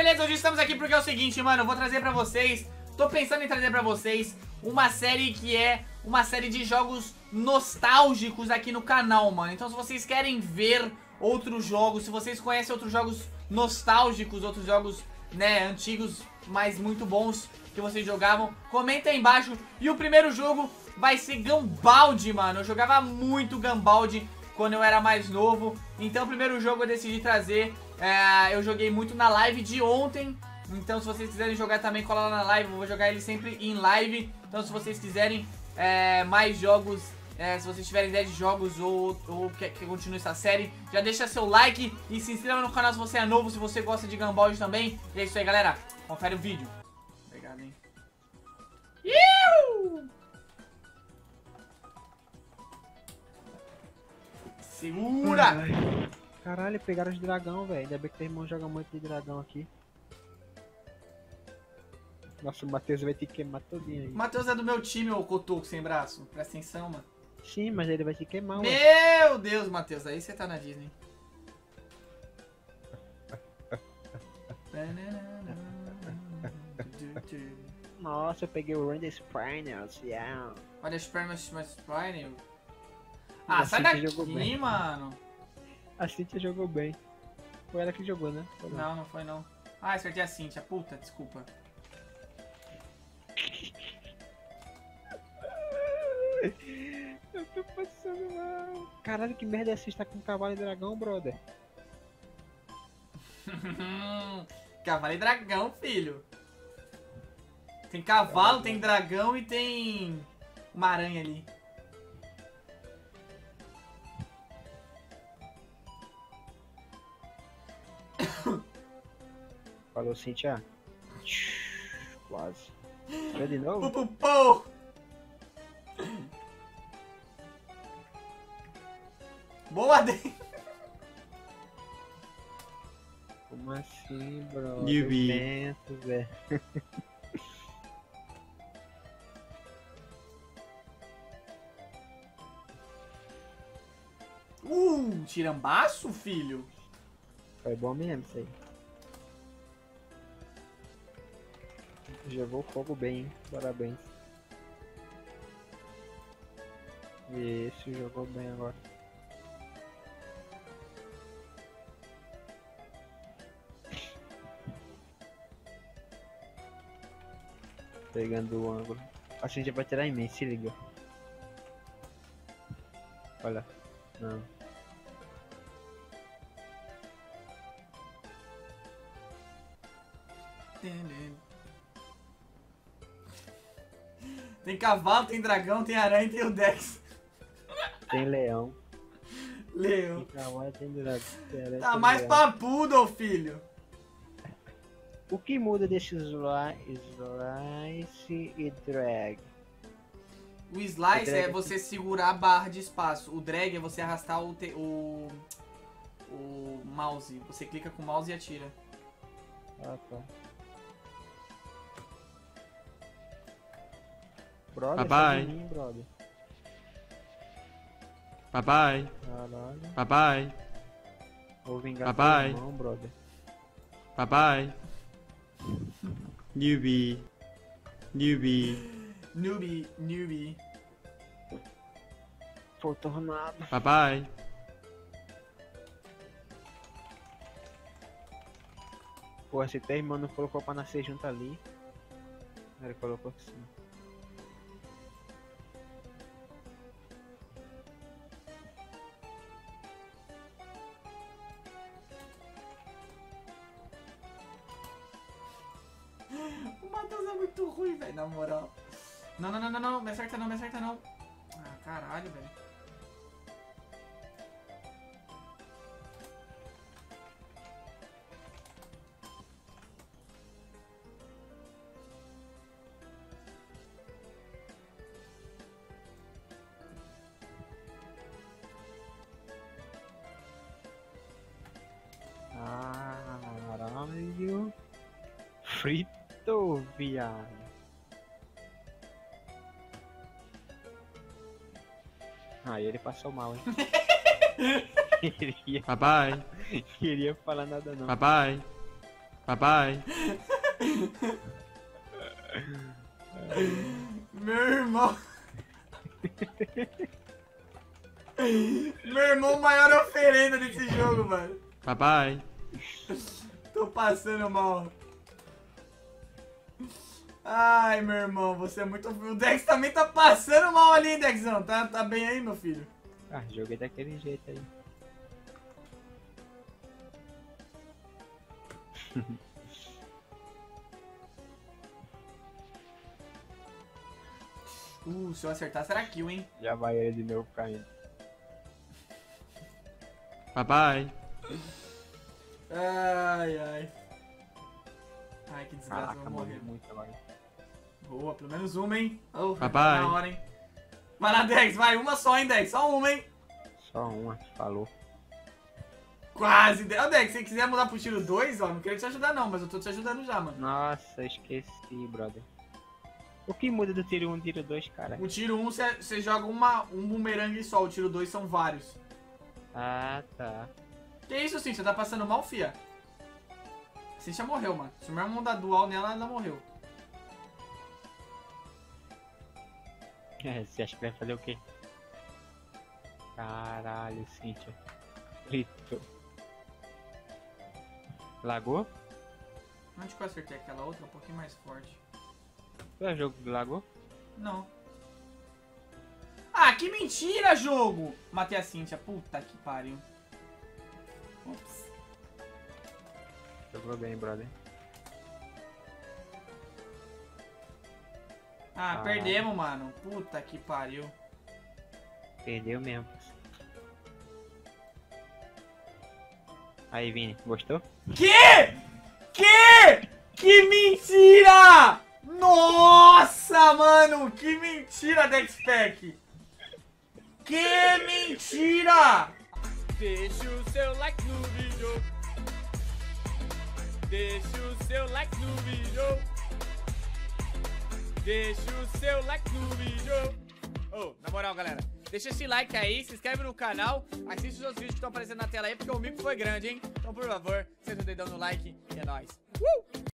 beleza, hoje estamos aqui porque é o seguinte, mano, eu vou trazer pra vocês, tô pensando em trazer pra vocês uma série que é uma série de jogos nostálgicos aqui no canal, mano. Então se vocês querem ver outros jogos, se vocês conhecem outros jogos nostálgicos, outros jogos, né, antigos, mas muito bons que vocês jogavam, comenta aí embaixo. E o primeiro jogo vai ser Gunbound, mano. Eu jogava muito Gunbound quando eu era mais novo. Então o primeiro jogo eu decidi trazer. Eu joguei muito na live de ontem. Então se vocês quiserem jogar também, cola lá na live. Eu vou jogar ele sempre em live. Então se vocês quiserem mais jogos, se vocês tiverem ideia de jogos ou quer que continue essa série, já deixa seu like e se inscreva no canal se você é novo, se você gosta de Gunbound também. E é isso aí, galera. Confere o vídeo. Obrigado, hein. Segura! Caralho, pegaram os dragão, velho. Ainda bem que teu irmão joga muito de dragão aqui. Nossa, o Matheus vai te queimar todinho aí. O Matheus é do meu time, ô cotoco sem braço. Presta atenção, mano. Sim, mas ele vai te queimar, Meu Deus, Matheus. Aí você tá na Disney. Nossa, eu peguei o Render Spinels, yeah. Olha as pernas mais Spinel. Ah, sai daqui, mano. A Cintia jogou bem. Foi ela que jogou, né? Não, não foi não. Ah, acertei a Cintia. Puta, desculpa. Eu tô passando mal. Caralho, que merda é essa? Está com cavalo e dragão, brother? Cavalo e dragão, filho. Tem cavalo, tem dragão e tem uma aranha ali. Falou, Cintia. Quase. Foi de novo? Pupupô! Boa, Dei! Como assim, bro? Newbie. Velho. Tirambaço, filho? Foi bom mesmo isso aí. Jogou fogo bem, hein? Parabéns. Isso, jogou bem agora. Pegando o ângulo. A gente vai tirar em mim, se liga. Olha. Não. Tem cavalo, tem dragão, tem aranha e tem o Dex. Tem leão. Leão. Tem cavalo, tem dragão. Tem aranha, Tá tem mais leão. papudo, filho. O que muda desse slice e drag? O slice O drag é você segurar a barra de espaço. O drag é você arrastar o mouse. Você clica com o mouse e atira. Ah, tá. Brother, Bye sai bye. de mim, brother. Bye bye. Caralho. Bye bye. Vou vingar Bye teu bye. irmão, brother. Bye bye. Newbie. Newbie. Newbie. Foi tornado. Bye bye. Pô, esse teu irmão não colocou pra nascer junto ali. Ele colocou assim. O Matheus é muito ruim, velho, na moral. Não, não, não, não, não. Me acerta não, me acerta não. Ah, caralho, velho. Caralho. Frito, viado. Aí ele passou mal, hein? Bye bye. Queria falar nada não. Bye bye. Bye bye. Meu irmão. Meu irmão, maior oferenda desse jogo, mano. Bye bye. Tô passando mal. Ai, meu irmão, você é muito... O Dex também tá passando mal ali, hein, Dexão? Tá bem aí, meu filho? Ah, joguei daquele jeito aí. Se eu acertar, será kill, hein? Já vai ele de novo caindo. Bye bye. Ai, ai. Ai, que desgraça, Caraca, eu vou morrer. mano, muito agora. Boa, pelo menos uma, hein? Oh, Bye, tá bye. na hora, hein? Vai lá, Dex, vai. Uma só, hein, Dex? Só uma, hein? Só uma, falou. Quase. Ô, Dex, se quiser mudar pro tiro 2, ó, não queria te ajudar não, mas eu tô te ajudando já, mano. Nossa, esqueci, brother. O que muda do tiro 1 e tiro 2, cara? O tiro 1, você joga um bumerangue só, o tiro 2 são vários. Ah, tá. Que isso, Cintia? Tá passando mal, fia? Cintia morreu, mano. Se o meu irmão dá dual nela, ela morreu. Você acha que vai fazer o quê? Caralho, Cíntia. Gritou. Lagou? Onde que eu acertei aquela outra? Um pouquinho mais forte. Tu é jogo do Lagou? Não. Ah, que mentira, jogo! Matei a Cintia. Puta que pariu. Ups. Jogou bem, brother. Ah, perdemos, mano. Puta que pariu. Perdeu mesmo. Aí, Vini, gostou? Que? Que mentira! Nossa, mano! Que mentira, Dexpack! Que mentira! Deixa o seu like no vídeo. Deixa o seu like no vídeo. Deixa o seu like no vídeo. Oh, na moral, galera, deixa esse like aí, se inscreve no canal, assiste os outros vídeos que estão aparecendo na tela aí, porque o mico foi grande, hein? Então, por favor, senta o dedão no like e é nóis.